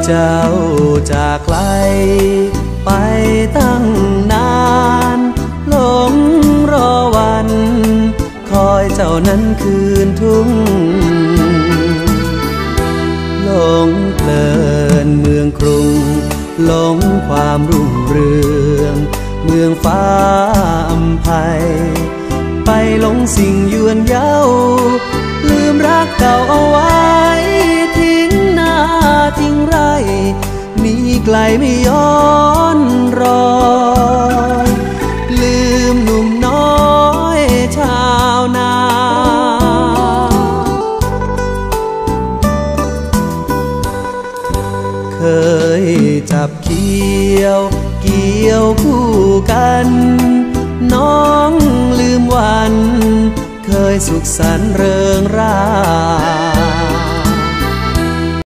เจ้าจากไกลไปตั้งนานหลงรอวันคอยเจ้านั้นคืนทุ่งหลงเพลินเมืองกรุงหลงความรุ่งเรืองเมืองฟ้าอำไพไปหลงสิ่งยวนเย้าลืมรักเก่าเอาไว้ทิ้งหน้าทิ้งไรหนีไกลไม่ย้อนรอยลืมหนุ่มน้อยชาวนาเคยจับเกี่ยวคู่กันน้องลืมวันเคยสุขสันต์เริงร่า